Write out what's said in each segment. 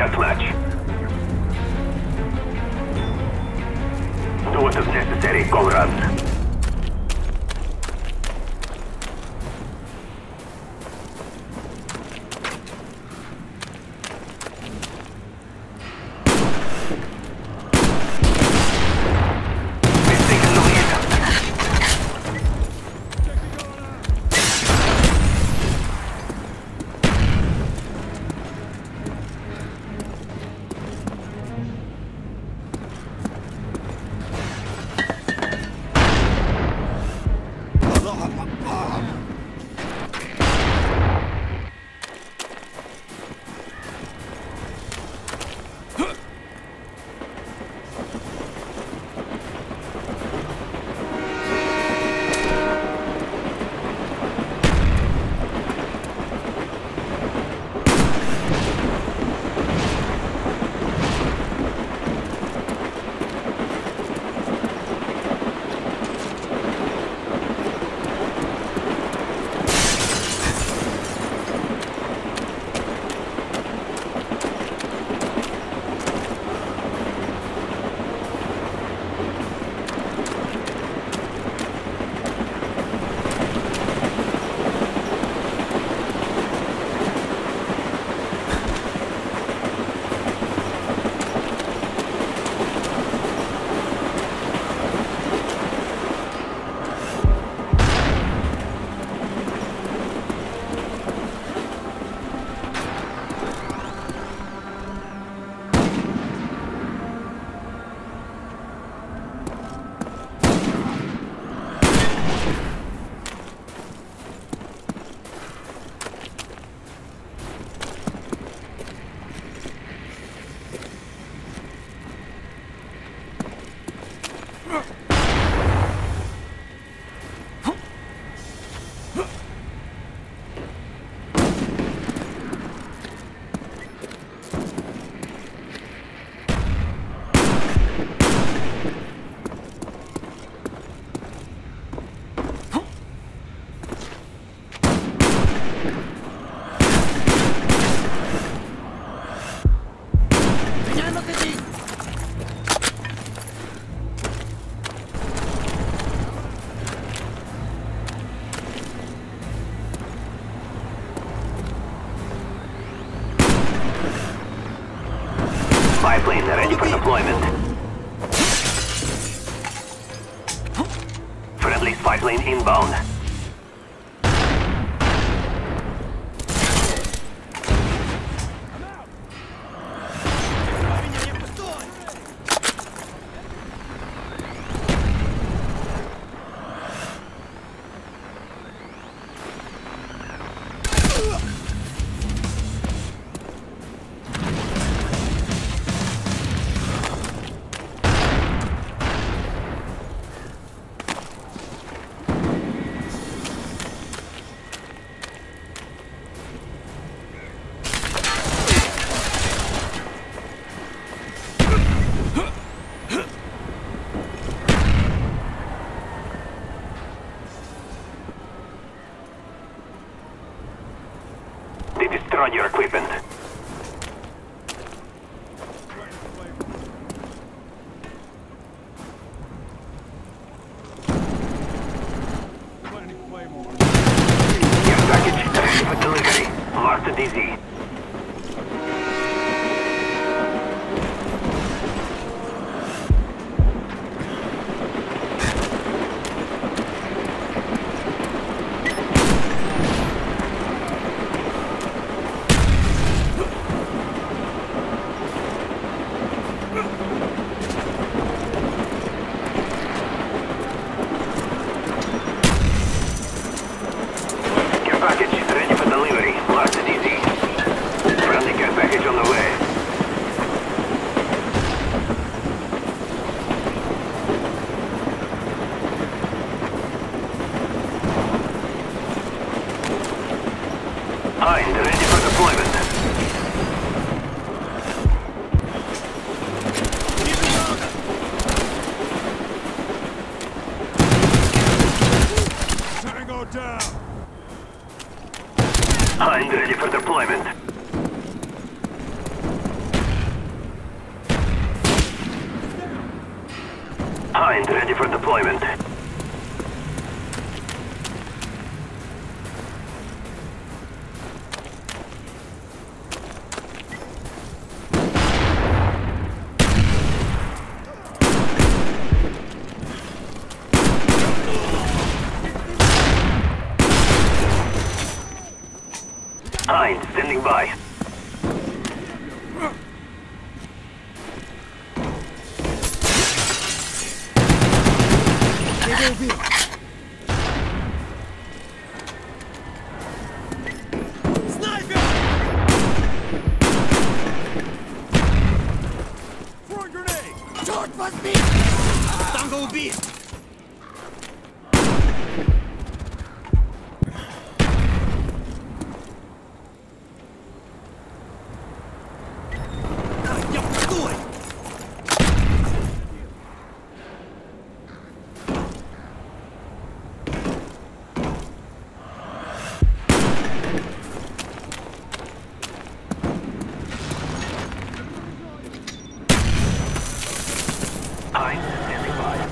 deathmatch. Do what is necessary, comrades. Spy plane ready for deployment. Friendly spy plane inbound. They destroyed your equipment. Your package ready for delivery. Marked DZ. Hind ready for deployment. Tango down. Hind ready for deployment. Hind ready for deployment. Hind standing by. Танго убит! Я пустой! Hind standing by.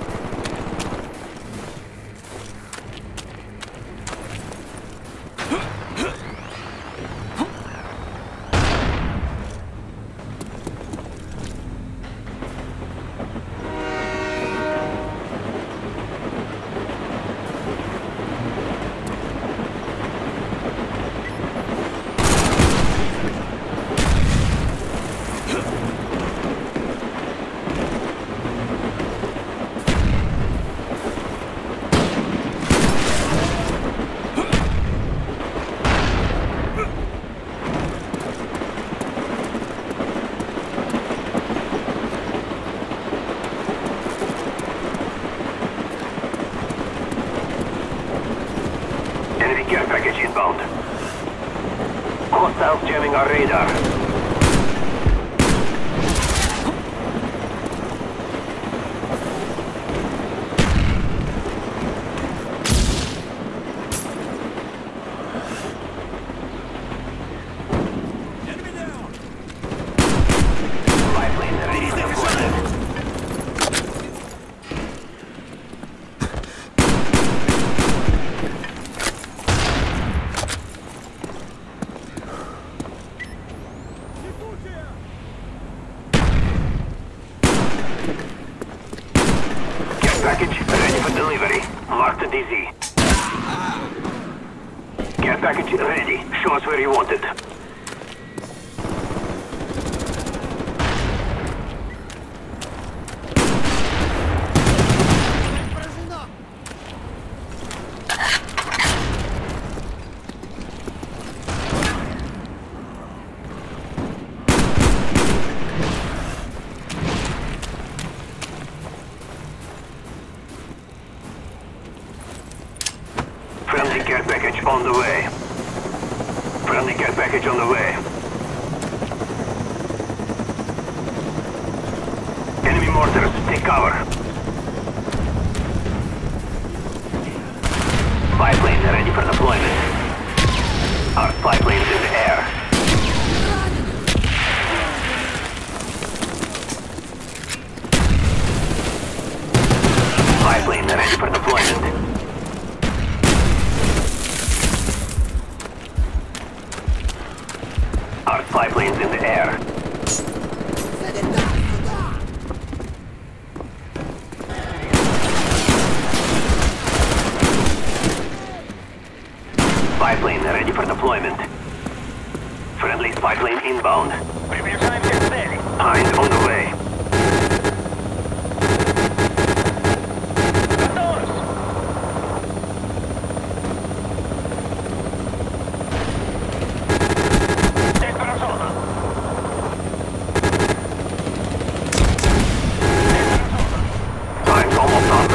Enemy care package inbound. Hostiles jamming our radar. Enemy down! Spy plane ready for deployment. Care package ready for delivery. Mark the DZ. Care package ready. Show us where you want it. Friendly care package on the way. Friendly care package on the way. Enemy mortars, take cover. Spy plane ready for deployment. Our spy plane's in the air. Spy plane ready for deployment. Our spy plane's in the air. Spy plane ready for deployment. Friendly spy plane inbound. Hind on the way. Time's almost up.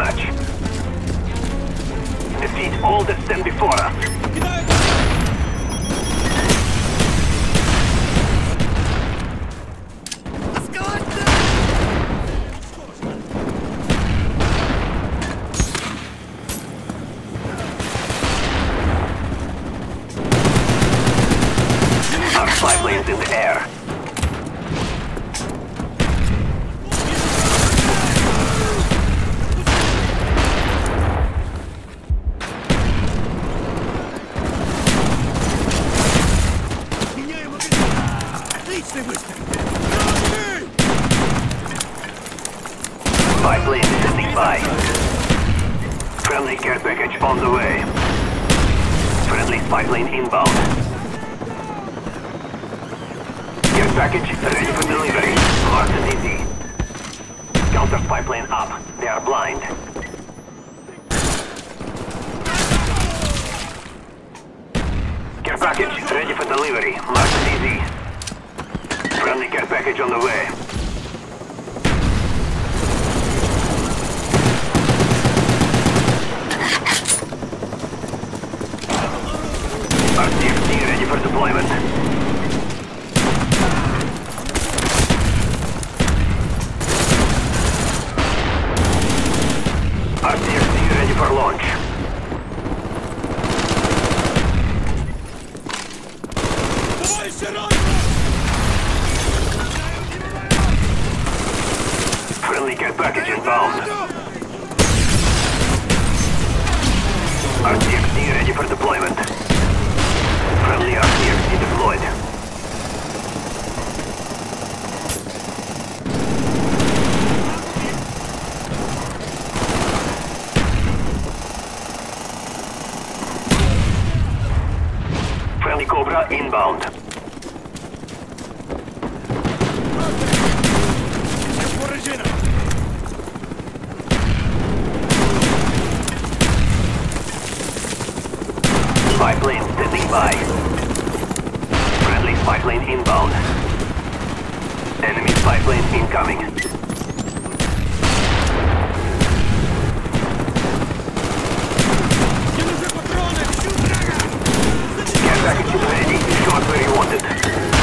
match. Defeat all that stand before us. Кидаю! Эскалатор! Our spy planes in the air. Меняем магазин! Отличный выстрел! Spy plane standing by. Friendly care package on the way. Friendly spy plane inbound. Care package ready for delivery. Marked and easy. Counter spy plane up. They are blind. Care package ready for delivery. Marked and easy. Friendly care package on the way. RCXD ready for deployment. RCXD ready for launch. Товарищи, рад! Friendly care package inbound. RCXD ready for deployment. Friendly RCXD deployed. Friendly Cobra inbound. Вооружена! Spy plane standing by. Friendly spy plane inbound. Enemy spy plane incoming. Мне нужны патроны! Ищу врага! Care package is ready. Show us where you want it.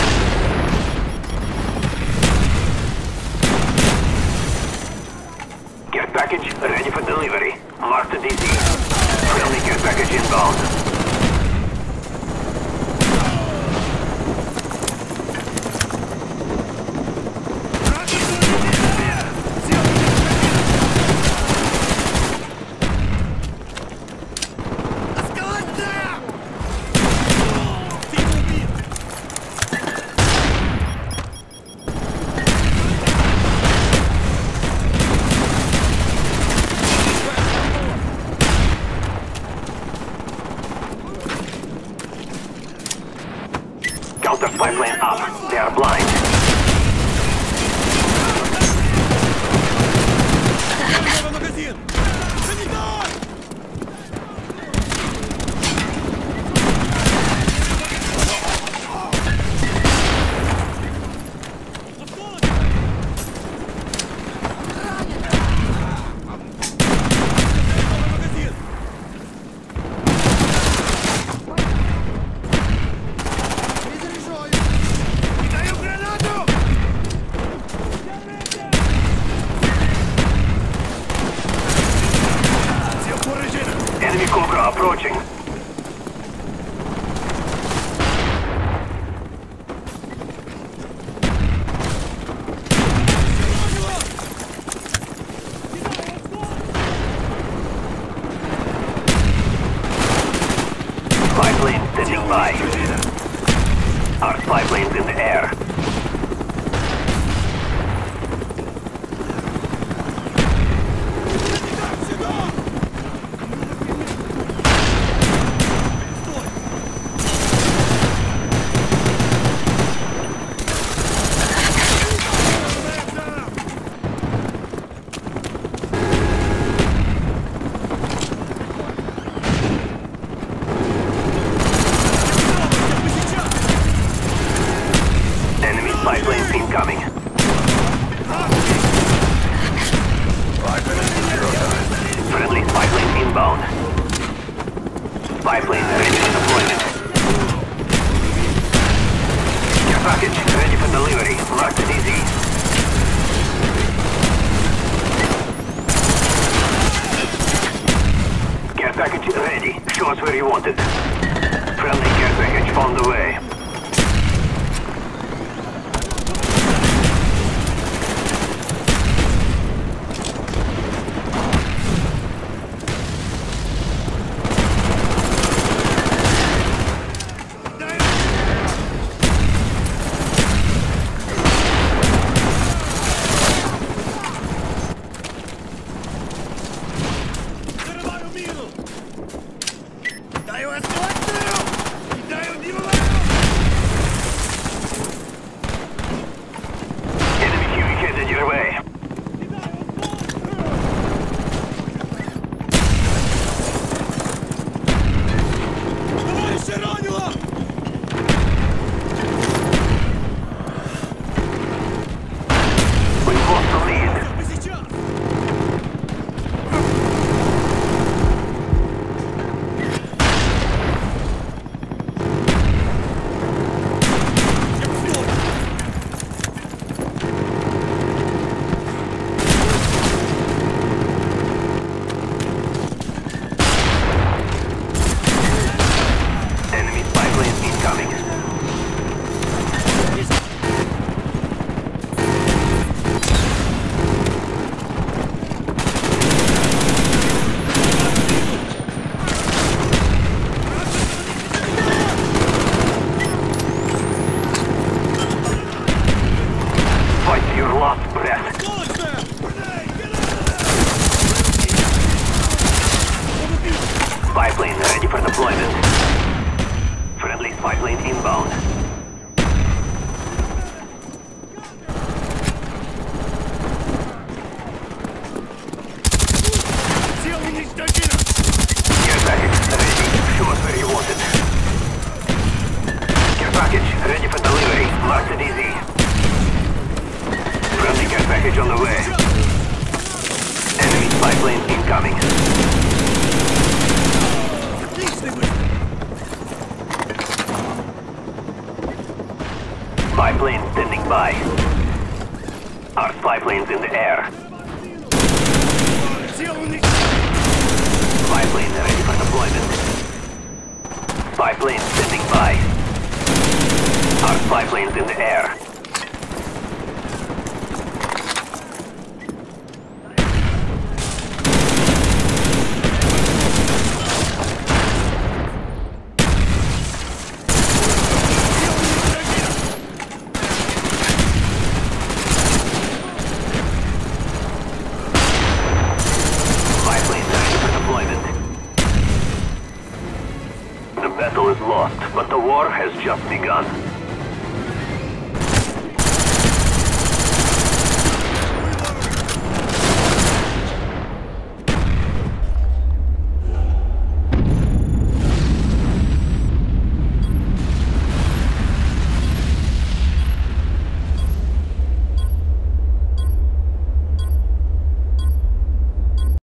Care package ready for delivery. Marked to DC. Friendly care package inbound. Эскалатор! Ты убит! Counter spy plane up. They are blind. Новый магазин! Санитар! Новый магазин! Перезаряжаю! Кидаю гранату! Всем вооружена! Enemy Cobra approaching. Spy plane standing by. Our spy plane's in the air. Сюда! Spy plane ready for deployment. Care package ready for delivery. Marked DZ. Care package ready. Show us where you want it. Friendly care package on the way. Spy plane ready for deployment. Friendly spy plane inbound. Care package ready. Show us where you want it. Care package ready for delivery. Marked DZ. Friendly care package on the way. Enemy spy plane incoming. Spy plane standing by. Our spy plane's in the air. Spy plane ready for deployment. Spy plane standing by. Our spy plane's in the air. The battle is lost, but the war has just begun.